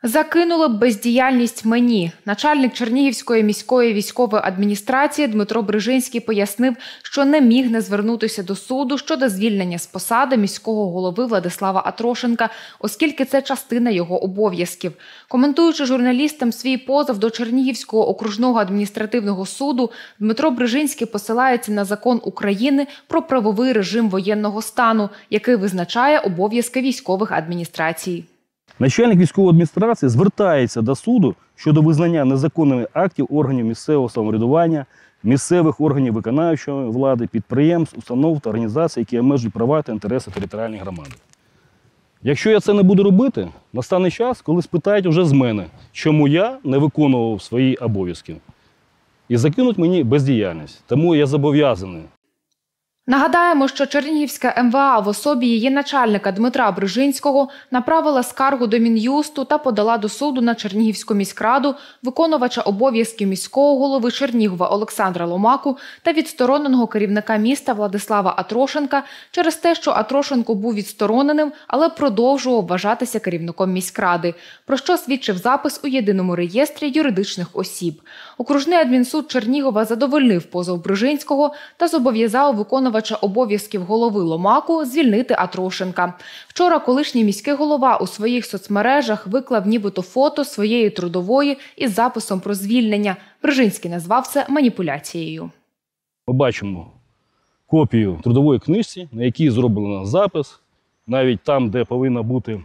Закинули б бездіяльність мені. Начальник Чернігівської міської військової адміністрації Дмитро Брижинський пояснив, що не міг не звернутися до суду щодо звільнення з посади міського голови Владислава Атрошенка, оскільки це частина його обов'язків. Коментуючи журналістам свій позов до Чернігівського окружного адміністративного суду, Дмитро Брижинський посилається на закон України про правовий режим воєнного стану, який визначає обов'язки військових адміністрацій. Начальник військової адміністрації звертається до суду щодо визнання незаконними актів органів місцевого самоврядування, місцевих органів виконавчої влади, підприємств, установ та організацій, які обмежують права та інтереси територіальної громади. Якщо я це не буду робити, настане час, коли спитають вже з мене, чому я не виконував свої обов'язки. І закинуть мені бездіяльність. Тому я зобов'язаний. Нагадаємо, що Чернігівська МВА в особі її начальника Дмитра Брижинського направила скаргу до Мін'юсту та подала до суду на Чернігівську міськраду, виконувача обов'язків міського голови Чернігова Олександра Ломаку та відстороненого керівника міста Владислава Атрошенка через те, що Атрошенко був відстороненим, але продовжував вважатися керівником міськради, про що свідчив запис у єдиному реєстрі юридичних осіб. Окружний адмінсуд Чернігова задовольнив позов Брижинського та зобов'язав виконувача обов'язків голови Ломаку звільнити Атрошенка. Вчора колишній міський голова у своїх соцмережах виклав нібито фото своєї трудової із записом про звільнення. Брижинський назвав це маніпуляцією. Ми бачимо копію трудової книжці, на якій зроблено запис. Навіть там, де повинна бути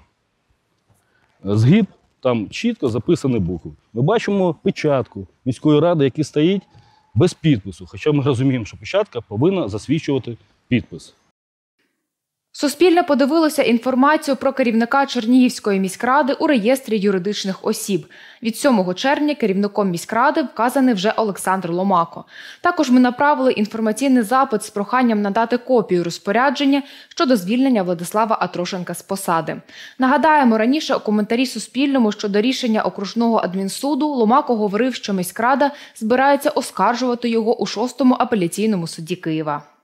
згиб, там чітко записані букви. Ми бачимо печатку міської ради, яка стоїть без підпису, хоча ми розуміємо, що печатка повинна засвідчувати підпис. Суспільне подивилося інформацію про керівника Чернігівської міськради у реєстрі юридичних осіб. Від 7 червня керівником міськради вказаний вже Олександр Ломако. Також ми направили інформаційний запит з проханням надати копію розпорядження щодо звільнення Владислава Атрошенка з посади. Нагадаємо, раніше у коментарі Суспільному щодо рішення окружного адмінсуду Ломако говорив, що міськрада збирається оскаржувати його у 6-му апеляційному суді Києва.